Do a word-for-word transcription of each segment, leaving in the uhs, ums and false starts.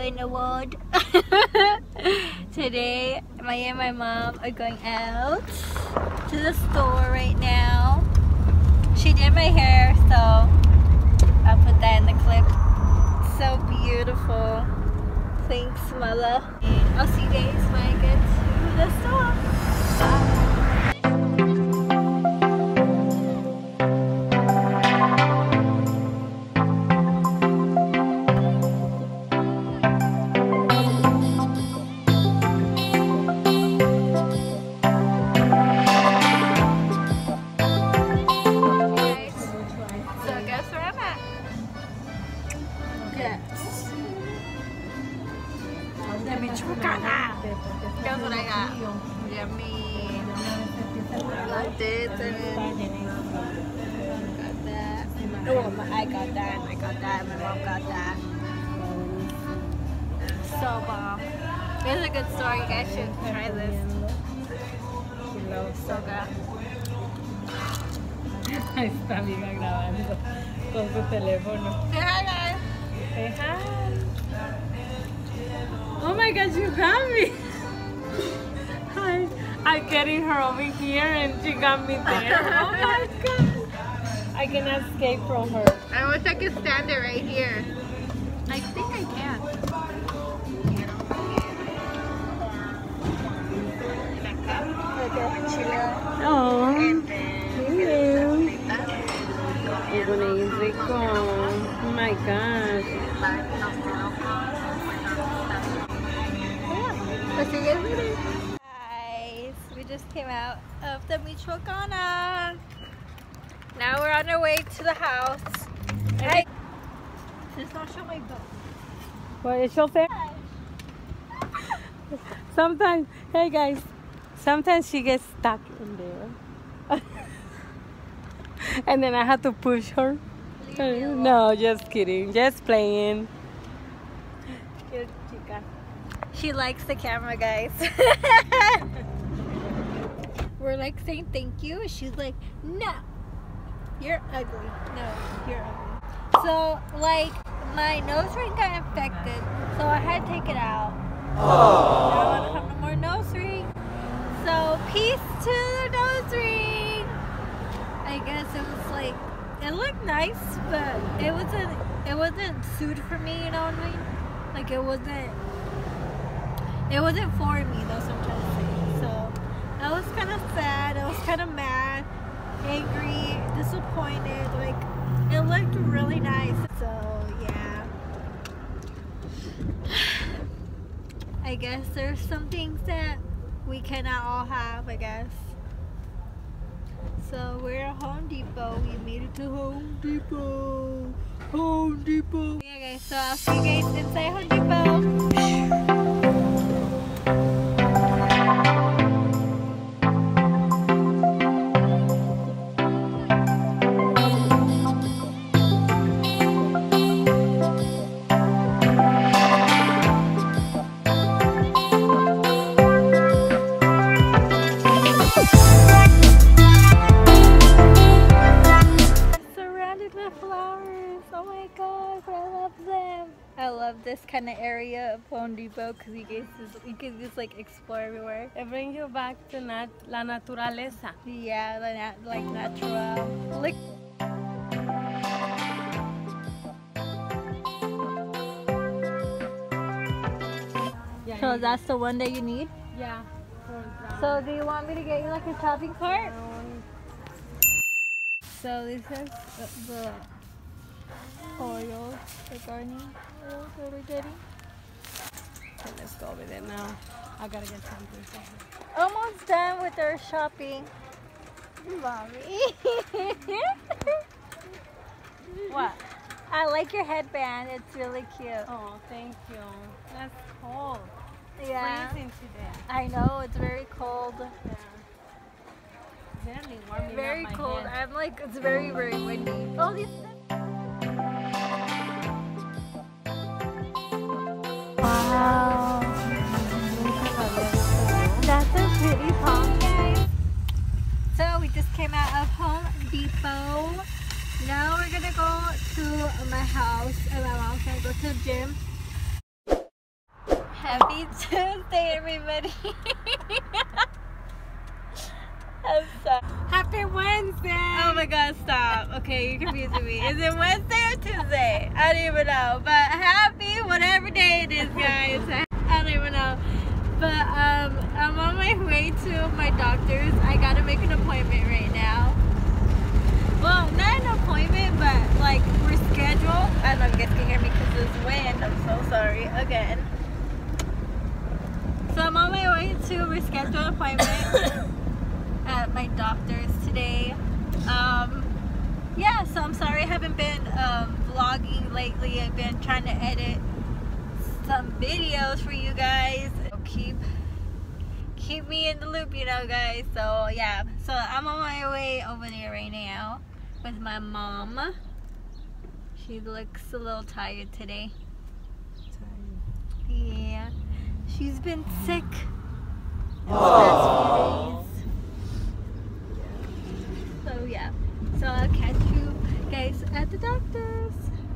in the world. Today, my and my mom are going out to the store right now. She did my hair, so I'll put that in the clip. So beautiful. Thanks, Mother. I'll see you guys when I get to the store. Bye. Guess what I got? Yummy. Like this and got that. Oh, I got that. I got that. My mom got that. So bomb. It's a good store. You guys should try this. So good. Está amiga grabando con su teléfono. Say hi, guys. Say hi. Oh my gosh, you got me! Hi. I'm getting her over here and she got me there. Oh my god! I can escape from her. I wish I could stand it right here. I think I can. Oh, hello. You're gonna eat rico. Oh my gosh. Guys, we just came out of the Michoacana. Now we're on our way to the house. Hey, just don't show my boat. What is your favorite? Sometimes, hey guys, sometimes she gets stuck in there. And then I have to push her. No, just kidding. Just playing. Cute chica. She likes the camera, guys. We're like saying thank you. She's like, no, you're ugly. No, you're ugly. So, like, my nose ring got infected, so I had to take it out. Now I don't have no more nose ring. So, peace to the nose ring. I guess it was like, it looked nice, but it wasn't, it wasn't suited for me, you know what I mean? Like, it wasn't, it wasn't for me, that's what I'm trying to say. So, I was kind of sad, I was kind of mad, angry, disappointed. Like, it looked really nice. So, yeah. I guess there's some things that we cannot all have, I guess. So, we're at Home Depot. We made it to Home Depot. Home Depot. Yeah, guys, so I'll see you guys inside Home Depot. I love this kind of area of Home Depot because you guys just, you can just like explore everywhere. It brings you back to nat la naturaleza. Yeah, the nat like natural. Like Yeah, so that's the one that you need? Yeah. So do you want me to get you like a shopping cart? So this is the, the oils, the gardening oils that we're getting. Okay, let's go over there now. I gotta get something. Almost done with our shopping. Mommy. What? I like your headband. It's really cute. Oh, thank you. That's cold. Yeah. Freezing today. I know, it's very cold. Yeah. Barely warming Very up my cold. head. I'm like, it's very, very windy. Oh, these. Wow. That's a pretty palm, guys. So we just came out of Home Depot. Now we're gonna go to my house and my mom's gonna go to the gym. Happy Tuesday, everybody. I'm sorry. Happy Wednesday. Oh my God, stop. Okay, you're confusing me. Is it Wednesday or Tuesday? I don't even know. But happy whatever day it is, guys. I don't even know. But um, I'm on my way to my doctor's. I gotta make an appointment right now. Well, not an appointment, but like we're scheduled. I don't know if you guys can hear me because it's wind. I'm so sorry again. So I'm on my way to a rescheduled appointment at my doctor's today. Um, yeah, so I'm sorry I haven't been um, vlogging lately. I've been trying to edit some videos for you guys. Keep keep me in the loop, you know, guys. So yeah, so I'm on my way over there right now with my mom. She looks a little tired today. Yeah, she's been sick the past few days. So yeah, so I'll catch you guys at the doctor's.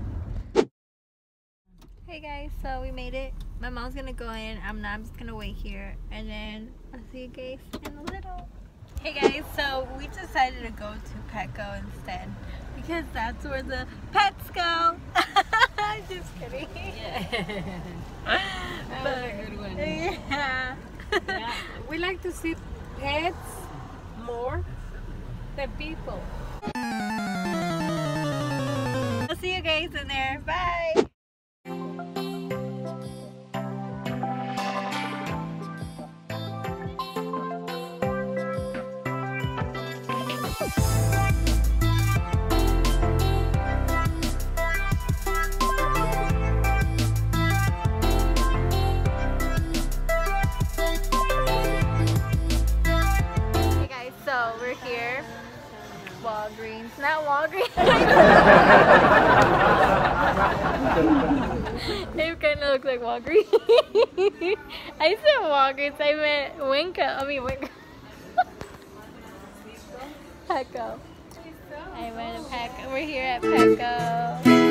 Hey guys, so we made it. My mom's gonna go in. I'm not. I'm just gonna wait here, and then I'll see you guys in a little. Hey guys, so we decided to go to Petco instead because that's where the pets go. Just kidding. Yeah. That was a good one. Yeah. Yeah. We like to see pets more than people. I'll see you guys in there. Bye. So we're here, Walgreens, not Walgreens. It kind of looks like Walgreens. I said Walgreens, I meant Winco. I mean Winco. Petco. I went to Petco. We're here at Petco.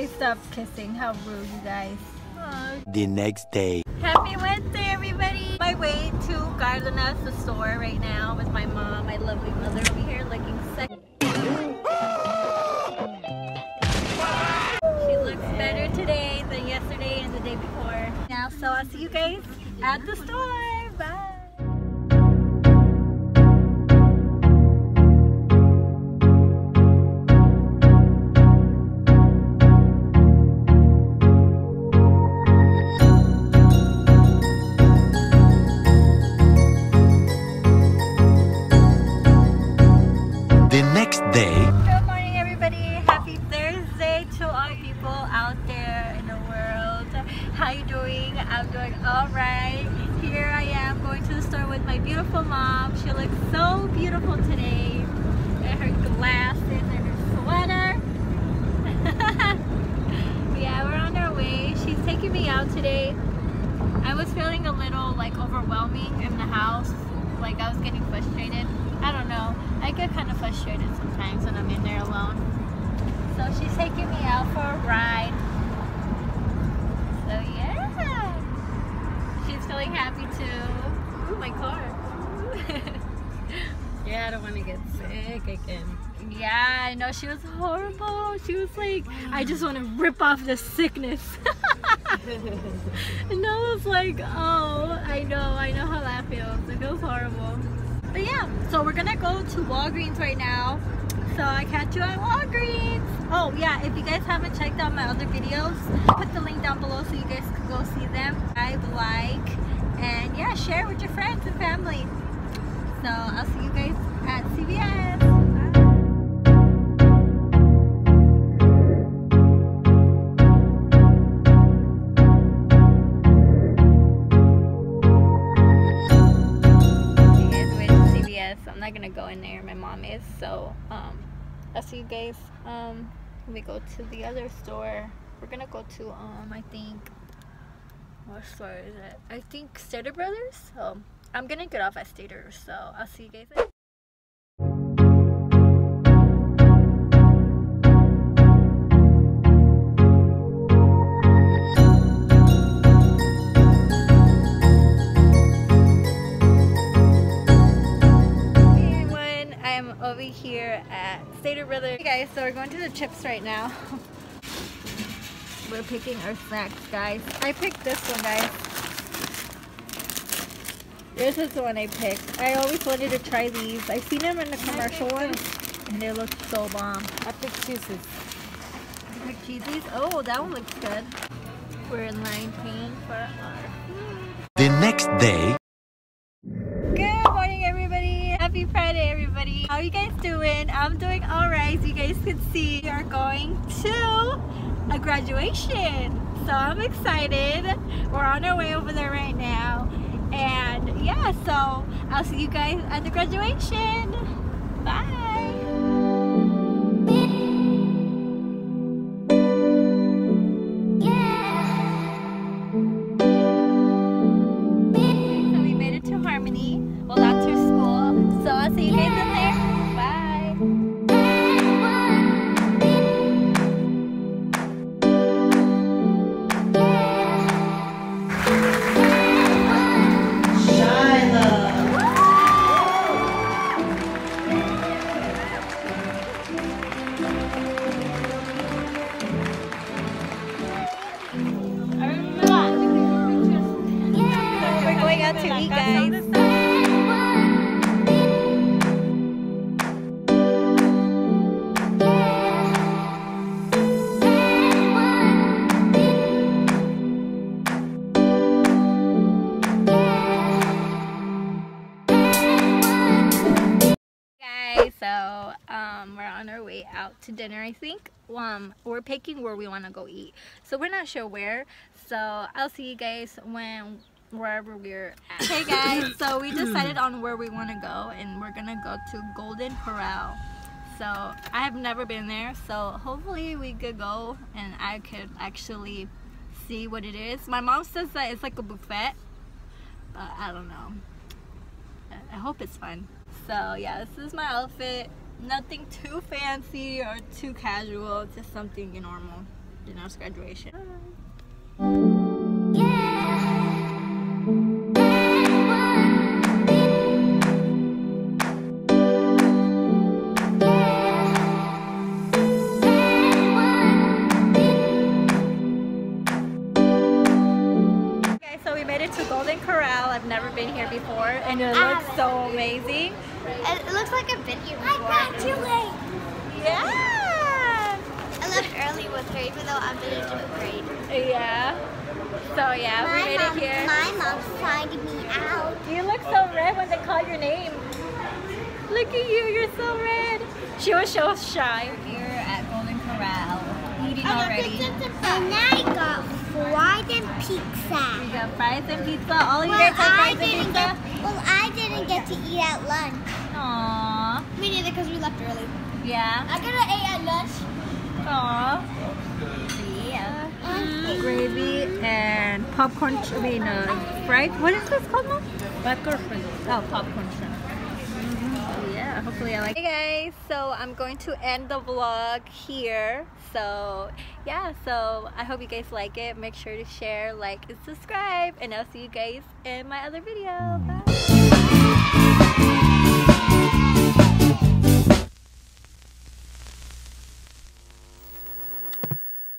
Okay, stop kissing. How rude, you guys. Aww. The next day. Happy Wednesday, everybody! My way to Gardenas, the store right now with my mom, my lovely mother over here looking sexy. She looks better today than yesterday and the day before. Now, so I'll see you guys at the store. Bye! Day. Good morning, everybody. Happy Thursday to all people out there in the world. How you doing? I'm doing all right. Here I am going to the store with my beautiful mom. She looks so beautiful today. And her glasses and her sweater. Yeah, we're on our way. She's taking me out today. I was feeling a little like overwhelming in the house. Like I was getting frustrated. I don't know. I get kind of frustrated sometimes when I'm in there alone. So she's taking me out for a ride. So yeah. She's feeling happy too. Ooh, my car. Yeah, I don't want to get sick again. Yeah, I know. She was horrible. She was like, I just want to rip off the sickness. And I was like, oh, I know. I know how that feels. It feels horrible. But yeah, so we're gonna go to Walgreens right now. So I catch you at Walgreens. Oh yeah, if you guys haven't checked out my other videos, put the link down below so you guys can go see them. I like, and yeah, share with your friends and family. So I'll see you guys at C V S. I'm not gonna go in there, my mom is, so um I'll see you guys um when we go to the other store. We're gonna go to um I think, what store is it? I think Stater Brothers. So I'm gonna get off at Stater, so I'll see you guys later. Over here at Stater Brothers. Hey guys, so we're going to the chips right now. We're picking our snacks, guys. I picked this one, guys. This is the one I picked. I always wanted to try these. I've seen them in the commercial ones, and they look so bomb. I picked cheeses. You picked cheesies? Oh, that one looks good. We're in line paying for our food. The next day. Good morning, everybody. Happy Friday, everybody. How are you guys doing? I'm doing all right. As you guys can see, we are going to a graduation. So I'm excited. We're on our way over there right now. And yeah, so I'll see you guys at the graduation. Bye. See you guys in there. Bye. We're going out to eat, guys. So um, we're on our way out to dinner, I think. Um, we're picking where we want to go eat. So we're not sure where. So I'll see you guys when wherever we're at. Hey guys, so we decided on where we want to go, and we're going to go to Golden Corral. So I have never been there, so hopefully we could go and I could actually see what it is. My mom says that it's like a buffet, but I don't know. I hope it's fun. So yeah, this is my outfit. Nothing too fancy or too casual, just something normal. Janelle's graduation. So we made it to Golden Corral. I've never been here before, and it looks so amazing. It, it looks like I've been here before. I graduate. Yeah. I left early with her, even though I'm in a different grade. Yeah. So yeah, My we made mom, it here. My mom signed me out. You look so red when they call your name. Look at you, you're so red. She was so shy. Here at Golden Corral, eating already. And I got fries and pizza. We got fries and pizza. All you Well, guys have I fries and didn't pizza? get. Well, I didn't get to eat at lunch. Aww. Me neither, because we left early. Yeah. I could have ate at lunch. Aww. Yeah. Mm. Gravy and popcorn. I mean, uh, fried. What is this called, Mom? Popcorn shrimp. Oh, popcorn shrimp. Mm-hmm. Yeah. Hopefully, I like. Hey guys, so I'm going to end the vlog here. So yeah, so I hope you guys like it. Make sure to share, like, and subscribe, and I'll see you guys in my other video. Bye.